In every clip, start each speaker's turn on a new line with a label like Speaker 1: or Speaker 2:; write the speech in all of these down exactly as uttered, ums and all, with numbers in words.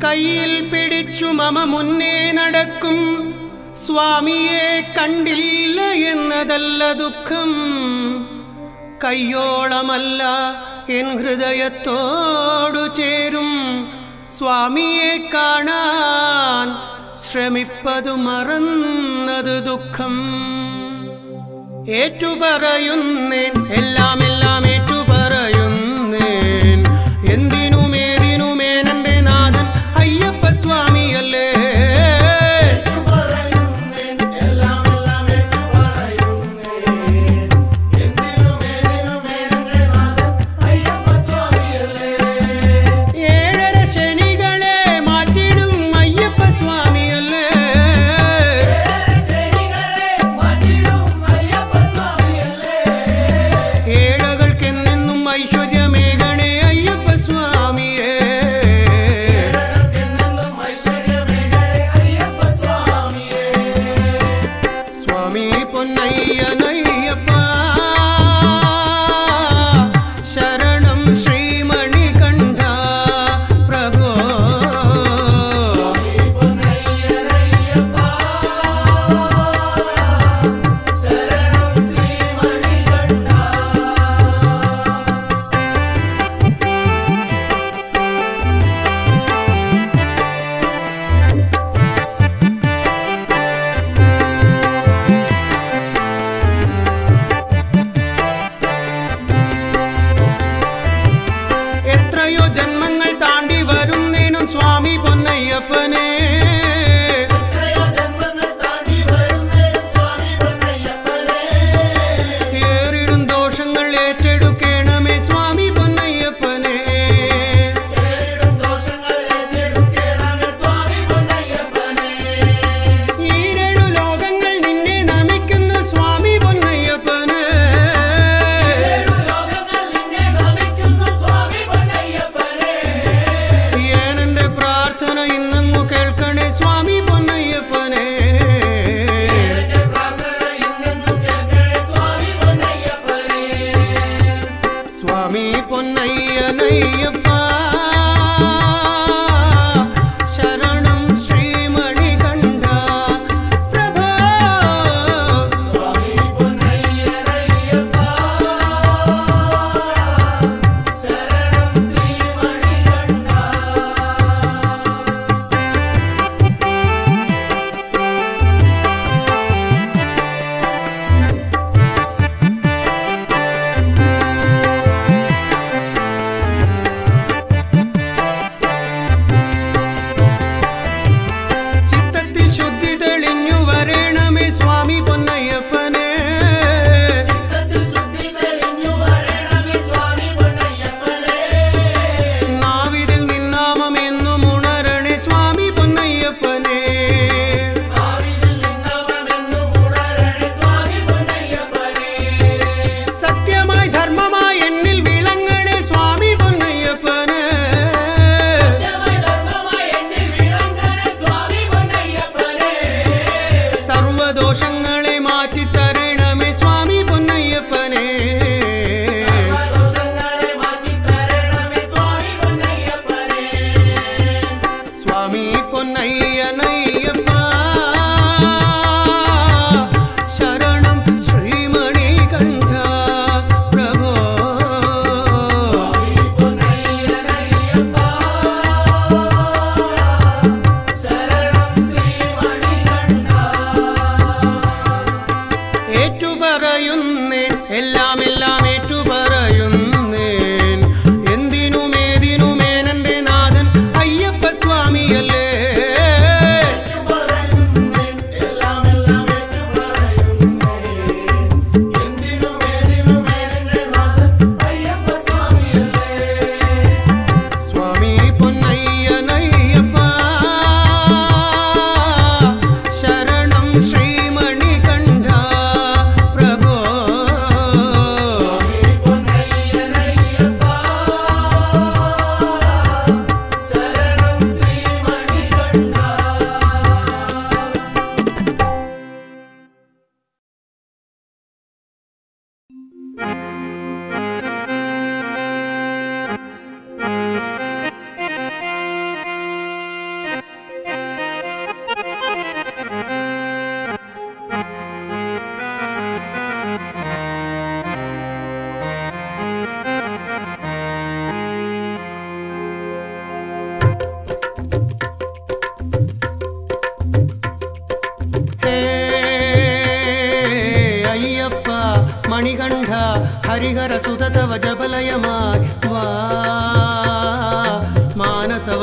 Speaker 1: കയ്യിൽ പിടിച്ചു മമ മുന്നേ നടക്കും സ്വാമിയെ കണ്ടില്ല എന്നതല്ല ദുഃഖം. കയ്യോളമല്ല എൻ ഹൃദയത്തോടു ചേരും സ്വാമിയെ കാണാൻ ശ്രമിപ്പതു മറന്നതു ദുഃഖം. ഏറ്റുപറയുന്നേൻ എല്ലാം എല്ലാം ഏറ്റുപറയുന്നേൻ എന്തിനുമേതിനുമേനന്റെ നാഥൻ അയ്യപ്പ സ്വാമിയല്ലേ.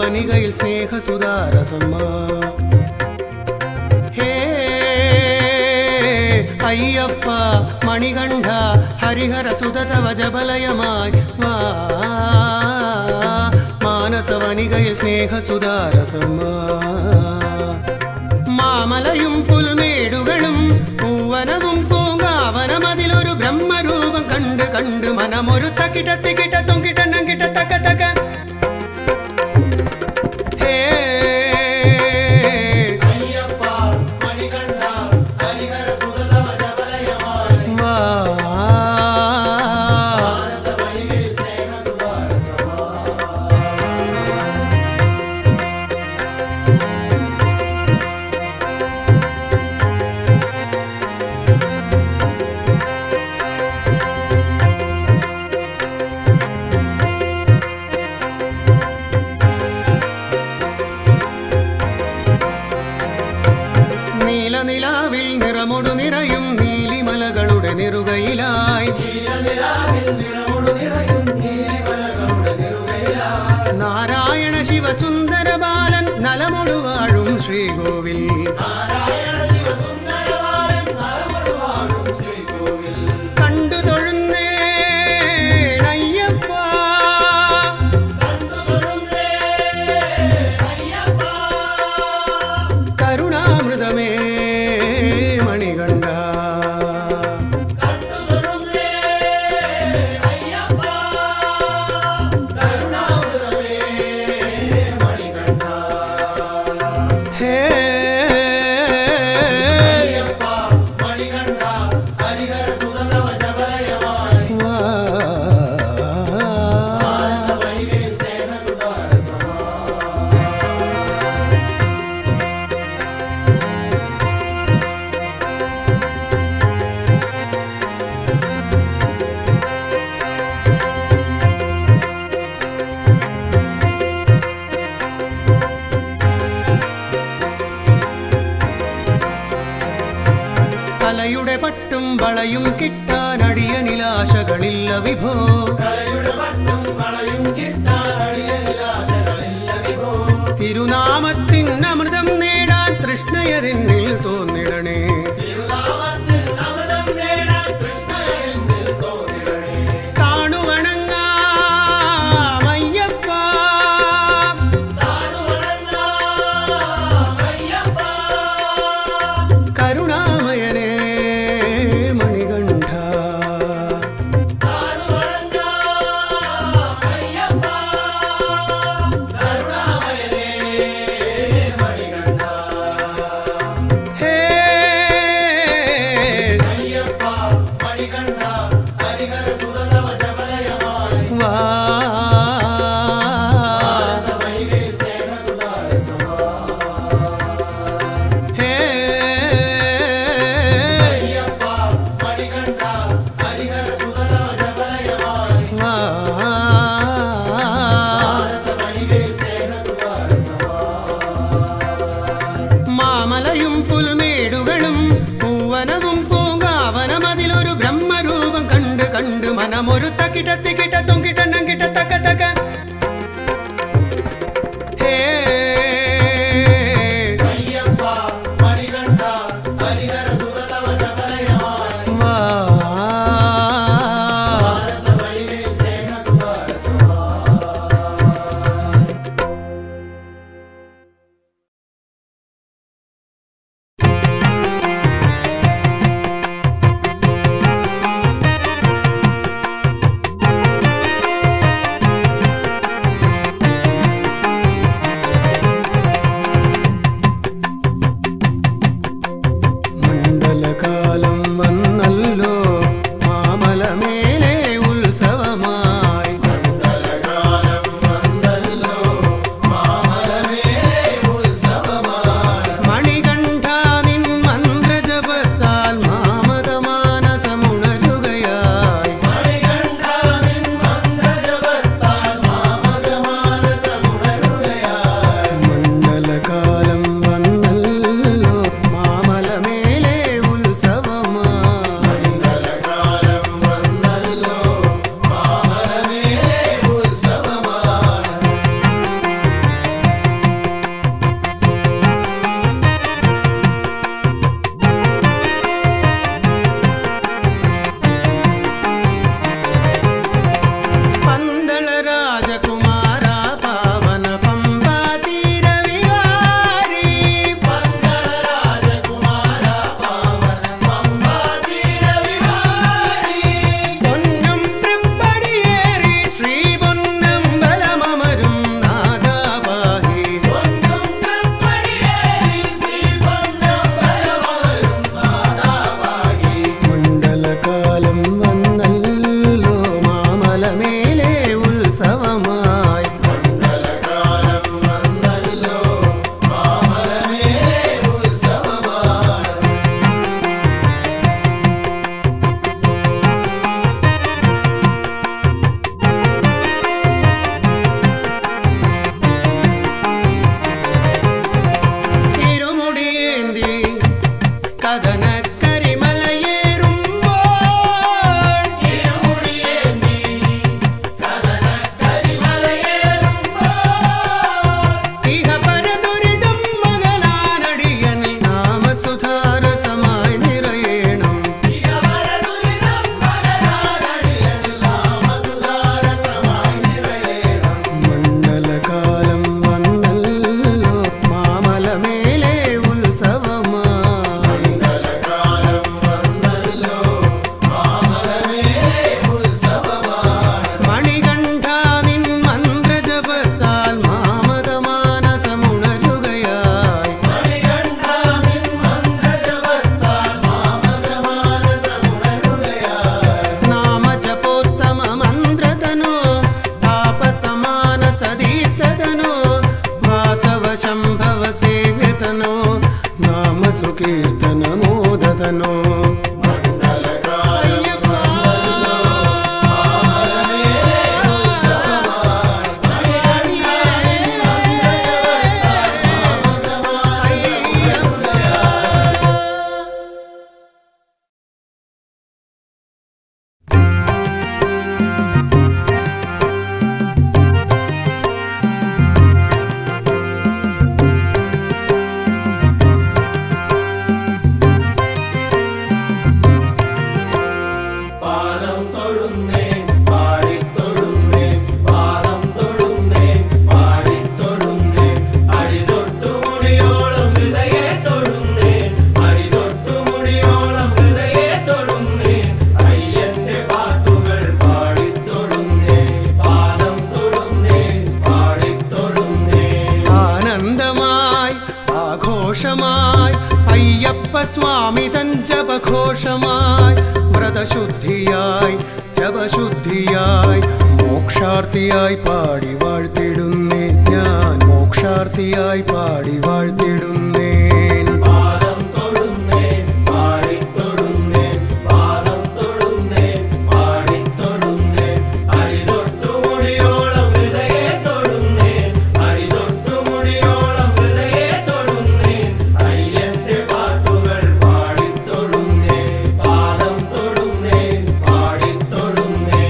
Speaker 1: മാനസവനികയിൽ സ്നേഹസുധാരസമ്മ ഹേ അയ്യപ്പ മണികണ്ഠ ഹരിഹര സുതതവ ജബലയമായി വാ മാനസവനികയിൽ സ്നേഹസുധാരസമ്മ മാമലയും പുൽമേടുകളും പൂവനവും പൂങ്കാവനമതിലൊരു ബ്രഹ്മരൂപം കണ്ട് കണ്ട് മനമൊരു തക്കിട്ട തിക്കിട്ട തൊങ്കിട്ട നങ്കിട്ട തക്ക തക്ക ഹേ അയ്യപ്പ മണികണ്ഠ ഹരിഹര സുതതവ ജബലയമായി വാ മാനസവനികയിൽ സ്നേഹസുധാരസമ്മ നിലാവിൽ നിറമൊടു നിറയും നീലിമലകളുടെ നിറുകയിലായി നാരായണ ശിവസുന്ദര ബാലൻ നലമൊടു വാഴും ശ്രീകോവിൽ കണ്ടു തൊഴുന്നേ അയ്യപ്പ കരുണാമൃതമേ കലയുടെ പട്ടും വളയും കിട്ടാൻ അടിയനിലാശകളില്ല വിഭോ തിരുനാമത്തിൻ അമൃതം നേടാൻ തൃഷ്ണയതെന്നിൽ തോന്നിടണേ കാണുവണങ്ങാം അയ്യപ്പ കരുണാമയനേ ഉത്സവമായി
Speaker 2: മണ്ഡലകാലം വന്നല്ലോ മാമലമേലെ ഉത്സവമാണ്.
Speaker 1: ഇരുമുടിയേന്തി കഥന शंभव सेव्यतनो नाम सुकीर्तनमोदतनो स्वामी तन जपघोषमाय व्रतशुद्धियाय जपशुद्धियाय मोक्षार्थियाय पाടി വാഴ്ത്തിടുന്നേ ഞാൻ മോക്ഷാർथिയായി പാടി വാഴ്ത്തിടുന്നേ
Speaker 2: പാദം തൊടുന്നേ പാടി തൊടുന്നേ പാദം തൊടുന്നേ പാടി തൊടുന്നേ അടിതൊട്ടു മുടിയോളം ഹൃദയേ തൊടുന്നേ അടിതൊട്ടു മുടിയോളം ഹൃദയേ തൊടുന്നേ അയ്യന്റെ പാട്ടുകൾ പാടി തൊടുന്നേ പാദം തൊടുന്നേ പാടി തൊടുന്നേ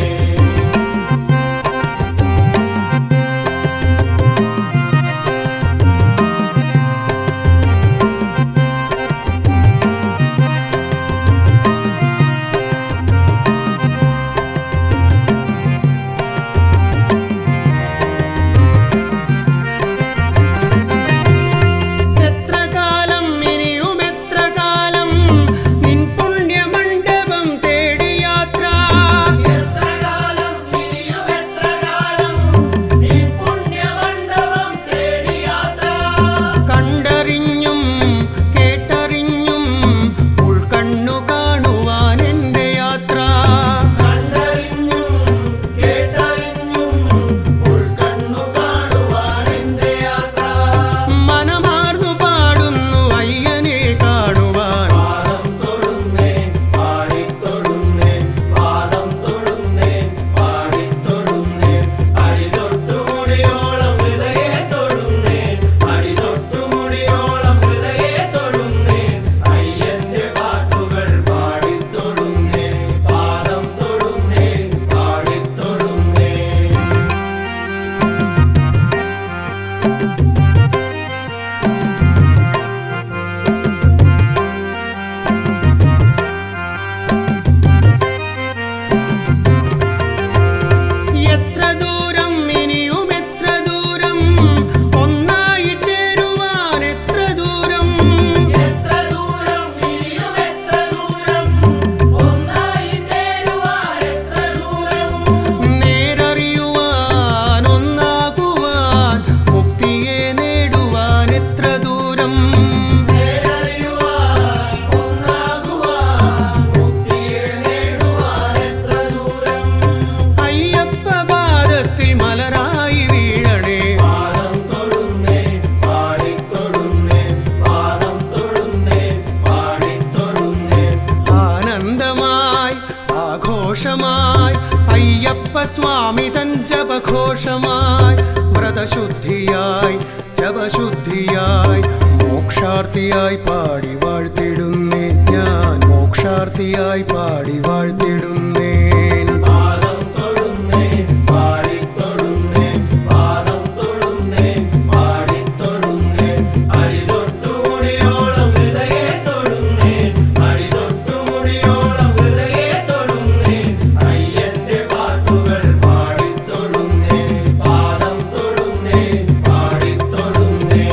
Speaker 1: മലരായി വീഴണേ.
Speaker 2: പാദം തൊഴുന്നേ പാടിത്തൊഴുന്നേ പാദം തൊഴുന്നേ പാടിത്തൊഴുന്നേ.
Speaker 1: ആനന്ദമായി ആഘോഷമായി അയ്യപ്പ സ്വാമി തൻ ജപഘോഷമായി വ്രതശുദ്ധിയായി ജപശുദ്ധിയായി മോക്ഷാർത്ഥിയായി പാടി വാഴ്ത്തിടുന്നേ ഞാൻ. മോക്ഷാർത്ഥിയായി പാടി വാഴ്ത്തിടുന്നേ.
Speaker 2: പാദം തൊഴുന്നേ പാടിത്തൊഴുന്നേ പാദം തൊഴുന്നേ പാടിത്തൊഴുന്നേ. അടിതൊട്ടുമുടിയോളം ഹൃദയേ തൊഴുന്നേ അടിതൊട്ടുമുടിയോളം ഹൃദയേ തൊഴുന്നേ. അയ്യന്റെ പാട്ടുകൾ പാടിത്തൊഴുന്നേ പാദം തൊഴുന്നേ പാടിത്തൊഴുന്നേ.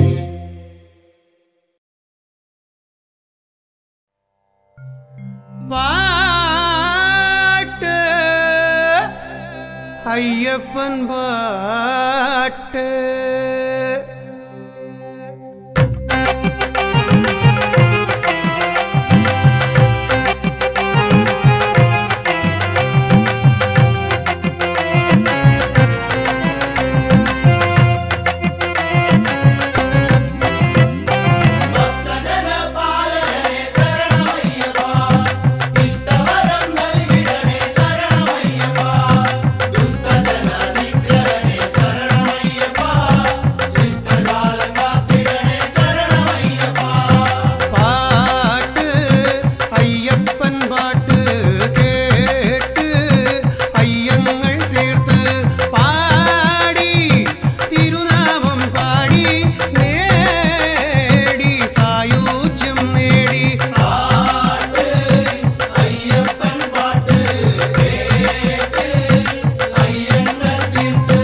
Speaker 1: പാട്ട് അയ്യപ്പൻ പാട്ട്.
Speaker 2: ഭക്തജനപാലകനേ ശരണമയ്യപ്പ ഇഷ്ടവരം നൽകിടണേ ശരണമയ്യപ്പ. ദുഷ്ടജന നിഗ്രഹനേ ശരണമയ്യപ്പ ശിഷ്ടകാലം കാത്തിടണേ ശരണമയ്യപ്പ.
Speaker 1: പാട്ട് അയ്യപ്പൻ പാട്ട് കേട്ട് അയ്യങ്ങൾ തീർത്ത് പാടി തിരുനാമം പാടി നേടി സായുജ്യം നേടി.
Speaker 2: പാട്ട് അയ്യപ്പൻ പാട്ട് കേട്ട് അയ്യങ്ങൾ തീർത്ത്.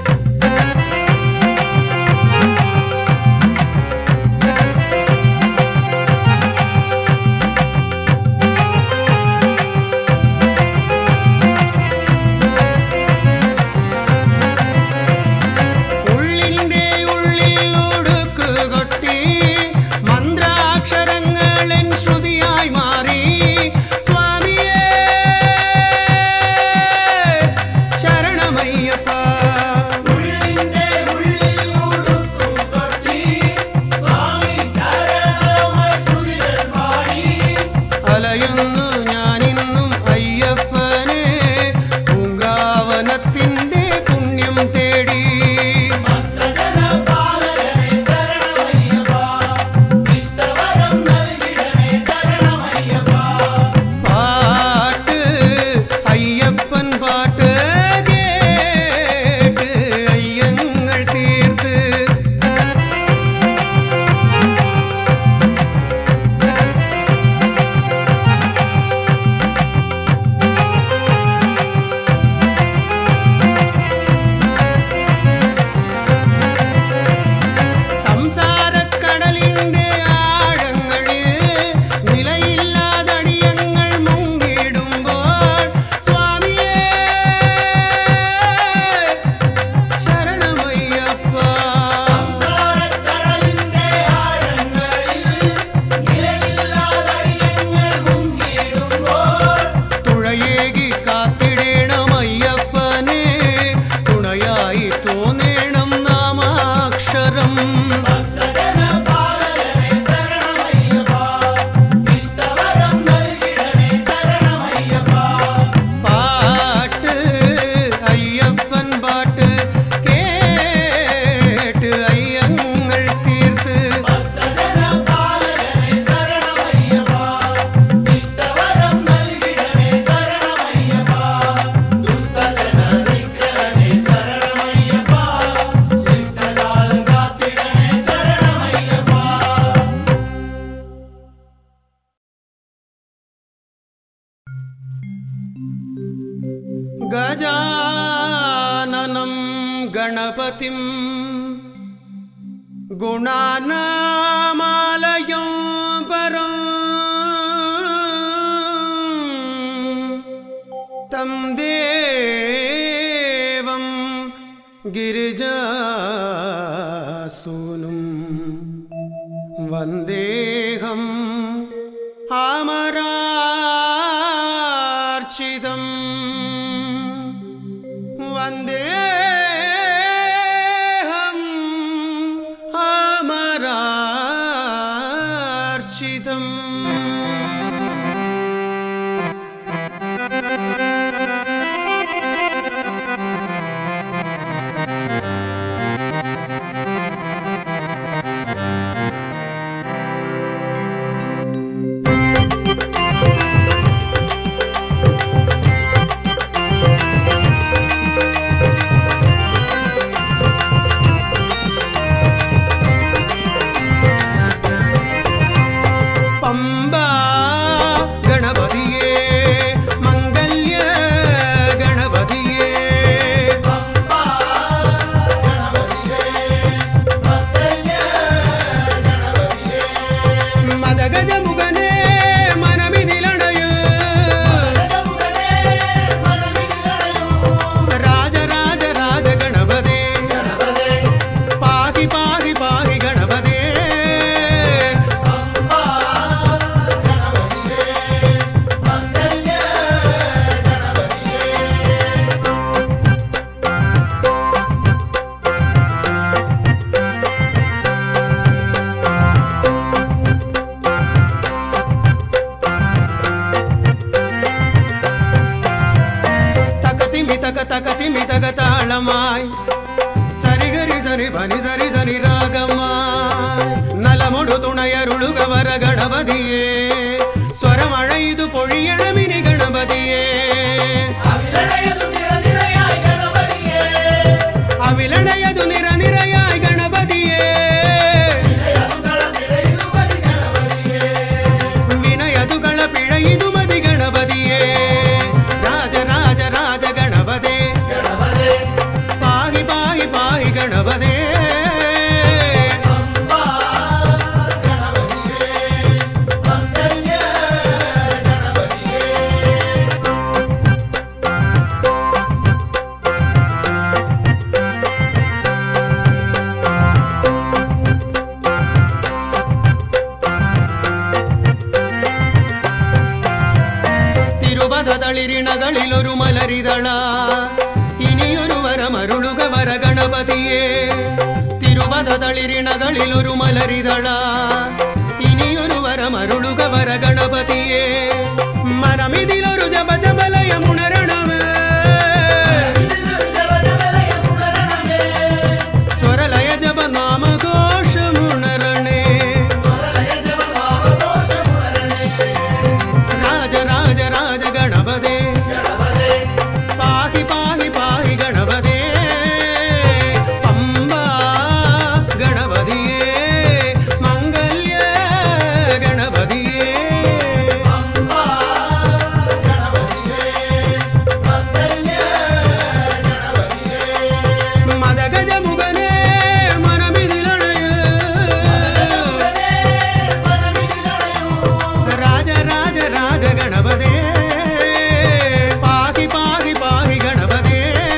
Speaker 1: ഉള്ളിൻ്റെ ഉള്ളിൽ ഒടുക്ക് കൊട്ടി മന്ത്രാക്ഷരങ്ങളൻ ശ്രുതിയായി മാറി. സ്വാമിയേ ശരണമയ്യപ്പ.
Speaker 2: ഉള്ളിന്റെ ഉള്ളിൽ ഉടുക്കും കൊട്ടി സ്വാമി ചരണമായി ശ്രുതികൾ പാടി.
Speaker 1: അലയുന്നു ഞാനിന്നും അയ്യപ്പനെ പൂങ്കാവനത്തിൻ്റെ പുണ്യം തേടി.
Speaker 2: ഭക്തജനപാലകനേ ശരണമയ്യപ്പ ഇഷ്ടവരം നൽകിടണേ ശരണമയ്യപ്പ.
Speaker 1: പാട്ട് അയ്യപ്പൻ പാട്ട് കേട്ട് അയ്യങ്ങൾ തീർത്ത്. സംസാരക്കടലിൻ്റെ ആഴങ്ങളിൽ നിലയില്ലാതടിയങ്ങൾ മുങ്ങിടുമ്പോൾ സ്വാമിയേ ശരണമയ്യപ്പ.
Speaker 2: സംസാരക്കടലിന്റെ ആഴങ്ങളിൽ നിലയില്ലാതടിയങ്ങൾ മുങ്ങിടുമ്പോൾ
Speaker 1: തുഴയേകി കാത്തിടേണമയ്യപ്പനെ തുണയായി തോന്നേണം നാമാക്ഷരം.
Speaker 2: ഭക്തജനപാലകനേ ശരണമയ്യപ്പ ഇഷ്ടവരം നൽകിടണേ ശരണമയ്യപ്പ.
Speaker 1: പാട്ട് അയ്യപ്പൻ പാട്ട് കേട്ട് അയ്യങ്ങൾ തീർത്ത്.
Speaker 2: ഭക്തജനപാലകനേ ശരണമയ്യപ്പ ഇഷ്ടവരം നൽകിടണേ ശരണമയ്യപ്പ. ദുഷ്ടജന നിഗ്രഹനേ ശരണമയ്യപ്പ ശിഷ്ടകാലം കാത്തിടണേ ശരണമയ്യപ്പ.
Speaker 1: ഗജാനനം ഗണപതിം ഗുണാനാമാലയം പരം തം ദേവം ഗിരിജാസൂനും വന്ദേഹം അമരാർച്ചിതം വന്ദേ ಸನಿ ಬನಿ ಸರಿ ಸನಿ ರಾಗಮ್ಮ ನಲಮೊಡು ತುಣಯರುಳುಗವರ ಗಣಪತಿಯೇ ಸ್ವರ ಮಳೆಯಿದು ಪೊழிಯಣ ಮಿನಿ ಗಣಪತಿಯೇ ಅವಿಲಣಯದು ನಿರ ನಿರಯಾಯ್ ಗಣಪತಿಯೇ ವಿನಯದುಗಳ ಪಿಳೆಯಿದು ಮದಿ ಗಣಪತಿಯೇ ರಾಜ ರಾಜ ರಾಜ ಗಣಪತಿ ಪಾಹಿ ಪಾಹಿ ಪಾಹಿ ಗಣಪತಿ ಿರಿಣಗಳಿಲೊರು ಮಲರಿದಳ ಇನಿಯೊರುವರ ಮರುಳುಗವರ ಗಣಪತಿಯೇ ತಿರುಪದದಳಿರಿಣಗಳಿಲೊರು ಮಲರಿದಳ ಇನಿಯೊರುವರ ಮರುಳುಗವರ ಗಣಪತಿಯೇ ಮನಮಿದಿಲೊರು ಜಪ ಜಬಲಯ ಮುಣರಣವೇ ಸ್ವರಲಯ ಜಪ ನಾಮಘೋಷ ಮುಣರಣೆ ರಾಜ ರಾಜ ರಾಜ ಗಣಪತಿ ಪಾಹಿ ಪಾಹಿ ಪಾಹಿ ಗಣಪತಿ ಪಂಬಾ ಗಣಪತಿಯೇ ಮಂಗಲ್ಯ ಗಣಪತಿಯೇ ಮದಗಜ ಮುಗನೇ ಮನಮಿದಿಲಣಯ ರಾಜ ರಾಜ ರಾಜ ಗಣಪತಿ ಪಾಹಿ ಪಾಹಿ ಪಾಹಿ ಗಣಪತಿ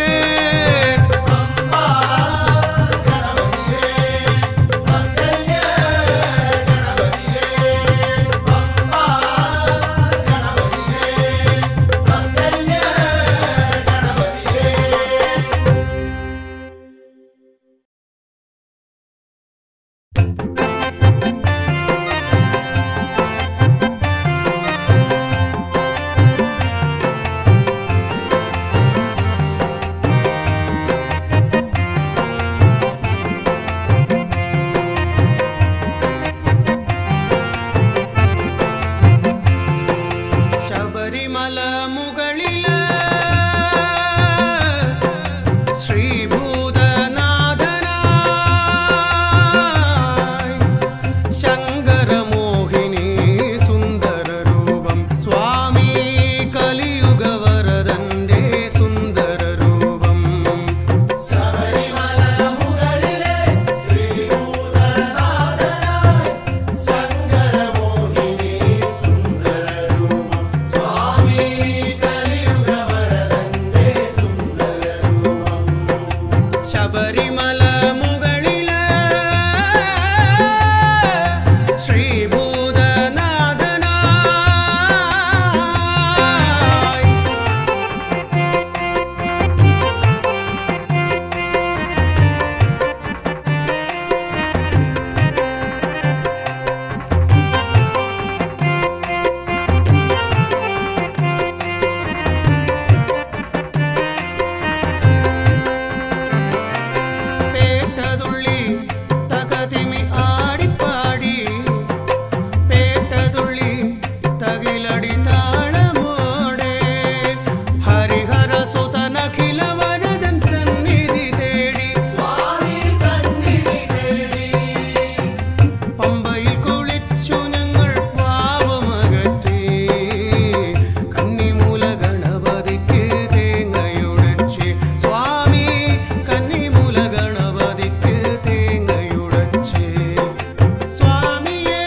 Speaker 1: ശബരിമല മുകളില ശ്രീഭൂതനാഥനായി ശങ്കരമോഹിനി സുന്ദര രൂപം സ്വാമി കലിയുഗവരദന്റെ സുന്ദര രൂപം
Speaker 2: ശബരിമല മുകളിലെ ശ്രീഭൂതനാഥനായി ശങ്കരമോഹിനി സുന്ദര രൂപം സ്വാമി കലിയുഗവരദന്റെ സുന്ദര രൂപം
Speaker 1: ശബരിമല മുകളില ശ്രീഭൂതനാഥനായി പേട്ടതുള്ളി തകതിമി ആടിപ്പാടി പേട്ടതുള്ളി തകിലടി താളമോടെ ഹരിഹര സുതനഖില വരദൻ സന്നിധി തേടി
Speaker 2: സ്വാമി സന്നിധി തേടി
Speaker 1: പമ്പയിൽ കുളിച്ചു ഞങ്ങൾ പാപമകറ്റി കന്നിമൂല ഗണപതിക്ക് തേങ്ങയുടച്ച് സ്വാമി കന്നിമൂല ഗണപതിക്ക് തേങ്ങയുടച്ച് സ്വാമിയേ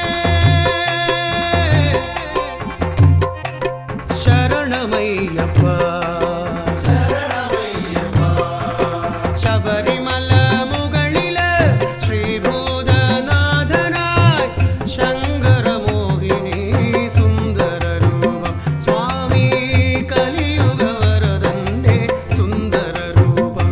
Speaker 1: ശരണമയ്യപ്പ
Speaker 2: ശരണമയ്യപ്പ
Speaker 1: ശബരിമല മുകളില ശ്രീഭൂതനാഥനായി ശങ്കരമോഹിനി സുന്ദര രൂപം സ്വാമി കലിയുഗവരദന്റെ സുന്ദര രൂപം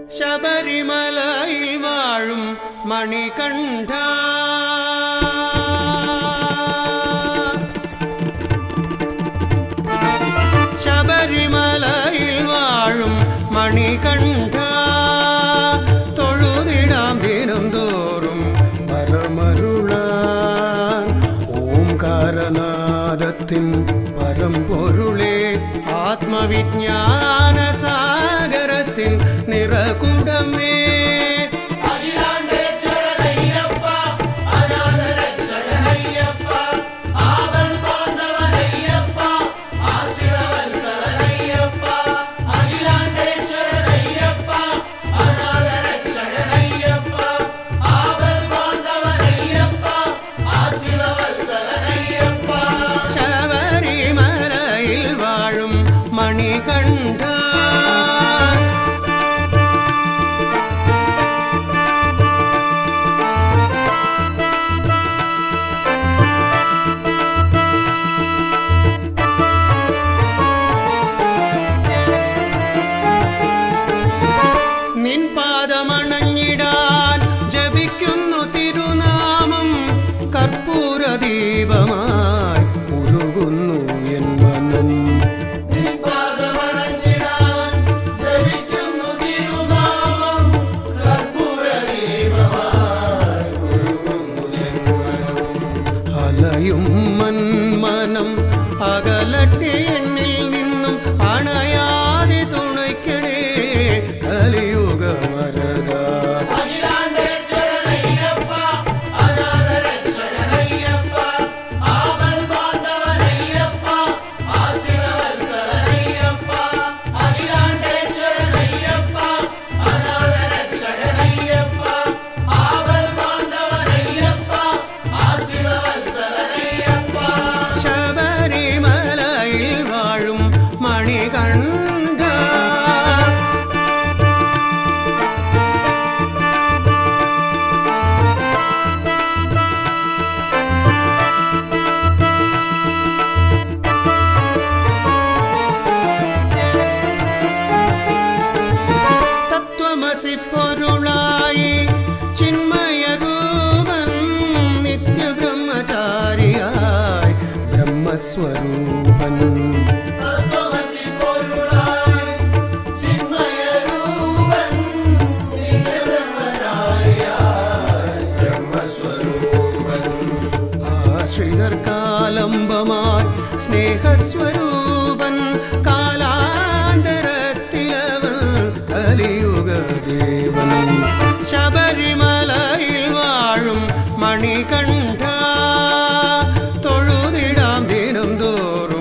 Speaker 1: ശബരിമലയിൽ വാഴും മണികണ്ഠ ശബരിമലയിൽ വാഴും മണികണ്ഠ തൊഴുതിടാം ദിനം തോറും പരമരുളാൻ ഓംകാരനാദത്തിൻ പരമ്പൊരുളേ ആത്മവിജ്ഞാന സാഗരത്തിൻ നിറകുടമേ ശബരിമലയിൽ വാഴും മണികണ്ഠ നിൻ പാദമണഞ്ഞിടാൻ ജപിക്കുന്നു തിരുനാമം കർപ്പൂര ദീപമായി ഉരുകുന്നു എൻ മനം അലയും മന്മനം അകലട്ടെ എന്നിൽ നിന്നും അണയാതെ തുണയ്ക്കണേ കലിയുഗ വരദ ശബരിമലയിൽ വാഴും മണികണ്ഠ തത്വമസി പൊരുളായി ചിന്മയ രൂപൻ നിത്യബ്രഹ്മചാരിയായി ബ്രഹ്മസ്വരൂപൻ ആശ്രിതർക്കാലംബമായി സ്നേഹസ്വരൂപൻ കാലാന്തരത്തിലവൻ കലിയുഗ ദേവൻ ശബരിമലയിൽ വാഴും മണികണ്ഠ തൊഴുതിടാം ദിനം തോറും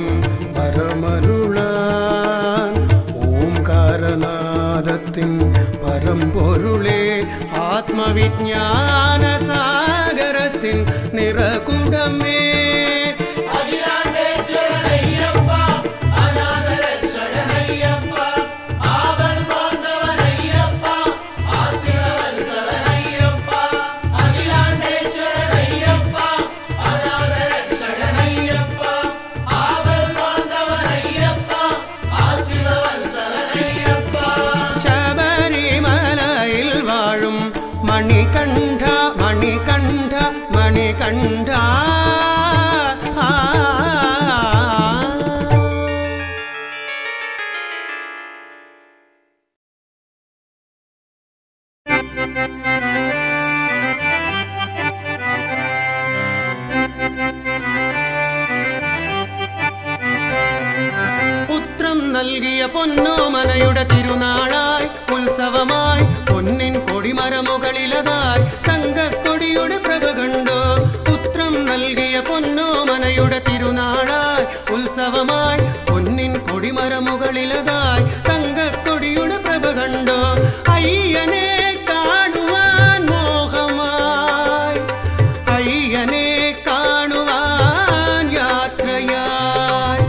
Speaker 1: പരമരുളാൻ ഓംകാരനാദത്തിൻ പരമ്പൊരുളേ ആത്മവിജ്ഞാന സാഗരത്തിൻ നിറകുടമേ ശബരിമലയിൽ വാഴും മണികണ്ഠ മണികണ്ഠ മണികണ്ഠ ആ പുത്രം നൽകിയ പൊന്നോമനയുടെ തിരുനാളായി ഉത്സവമായി പൊന്നിൻ കൊടിമരമുകളിലതായി തങ്കക്കൊടിയുടെ പ്രഭ കണ്ടോ പുത്രം നൽകിയ പൊന്നോമനയുടെ തിരുനാളായി ഉത്സവമായി പൊന്നിൻ കൊടിമരമുകളിലതായി തങ്കക്കൊടിയുടെ പ്രഭ കണ്ടോ അയ്യനെ കാണുവാൻ മോഹമായി അയ്യനെ കാണുവാൻ യാത്രയായി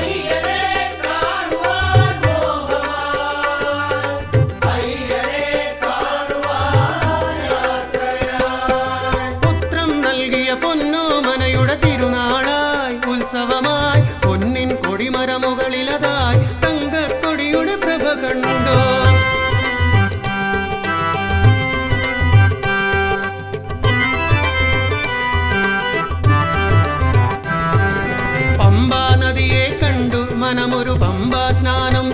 Speaker 1: പുത്രം നൽകിയ പൊന്നോമനയുടെ തിരുനാളായി ഉത്സവമായി പൊന്നിൻ കൊടിമരമുകളിലതായി തങ്കക്കൊടിയുടെ പ്രഭ കണ്ടോ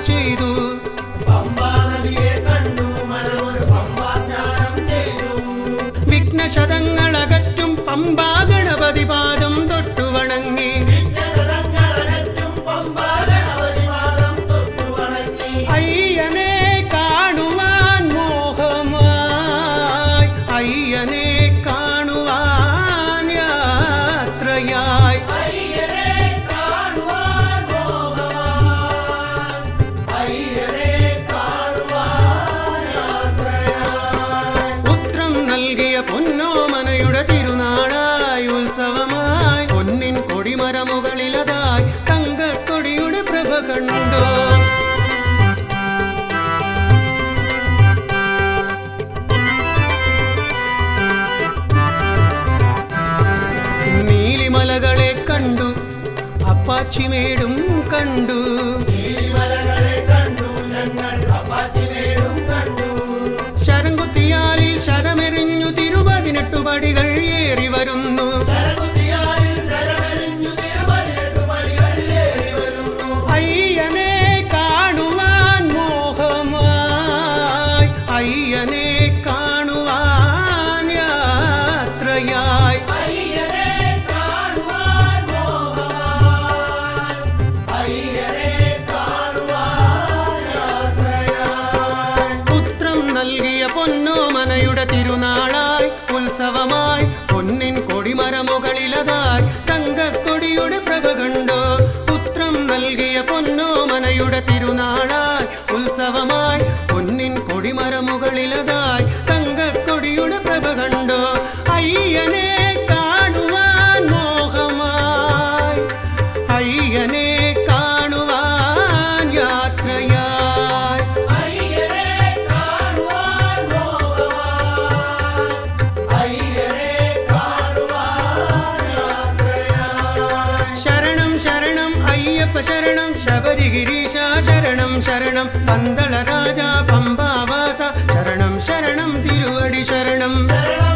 Speaker 1: ചെയ്തു.
Speaker 2: പമ്പാ നദിയെ കണ്ടു മനമൊരു പമ്പാ സ്നാനം ചെയ്തു.
Speaker 1: വിഘ്നശതങ്ങളകറ്റും പമ്പാ ഗണപതി പാദം തൊട്ടു വണങ്ങി.
Speaker 2: വിഘ്നശതങ്ങളകറ്റും പമ്പാ ഗണപതി പാദം തൊട്ടു വണങ്ങി.
Speaker 1: അയ്യനെ കാണുവാൻ മോഹമായി, അയ്യനെ കാണുവാൻ യാത്രയായി.
Speaker 2: അയ്യനെ കാണുവാൻ മോഹമായി, അയ്യനെ കാണുവാൻ യാത്രയായി.
Speaker 1: പുത്രം നൽകിയ പൊന്നോമനയുടെ തിരുനാളായി ഉത്സവമായി പൊന്നിൻ കൊടിമരമുകളിലതായി തങ്കക്കൊടിയുടെ പ്രഭ കണ്ടോ. നീലിമലകളെ കണ്ടു അപ്പാച്ചിമേടും കണ്ടു.
Speaker 2: നീലിമലകളെ കണ്ടു ഞങ്ങൾ അപ്പാച്ചിമേടും കണ്ടു.
Speaker 1: ശരംകുത്തിയാലിൽ ശരമെറിഞ്ഞു തിരുപതിനെട്ടു പടികൾ ഏറി വരുന്നു.
Speaker 2: ശരകുത്തിയാലിൽ ശരമെറിഞ്ഞു തിരുപതിനെട്ടു പടികൾ ഏറി വരുന്നു.
Speaker 1: അയ്യനെ കാണുവാൻ മോഹമായി, അയ്യനെ കാണുവാൻ യാത്രയായി.
Speaker 2: അയ്യനെ കാണുവാൻ മോഹമായി, അയ്യനെ കാണുവാൻ യാത്രയായി.
Speaker 1: പുത്രം നൽകിയ പൊന്നോമനയുടെ തിരുനാളായി ഉത്സവമായി പൊന്നിൻ കൊടിമരമുകളിലതായി തങ്കക്കൊടിയുടെ പ്രഭ കണ്ടോ. പുത്രം നൽകിയ പൊന്നോമനയുടെ തിരുനാളായി ഉത്സവമായി പൊന്നിൻ കൊടിമരമുകളിലതായി തങ്കക്കൊടിയുടെ പ്രഭ കണ്ടോ. അയ്യനെ കാണുവാൻ മോഹമായി, അയ്യനെ കാണുവാൻ യാത്രയായി.
Speaker 2: അയ്യനെ കാണുവാൻ മോഹമായി, അയ്യനെ കാണുവാൻ യാത്രയായി.
Speaker 1: ശരണം ശരണം അയ്യപ്പ ശരണം ശബരിഗിരീശ ശരണം ശരണം പന്തള രാജ പമ്പാവാസ ശരണം ശരണം തിരുവടി ശരണം.
Speaker 2: ശരണം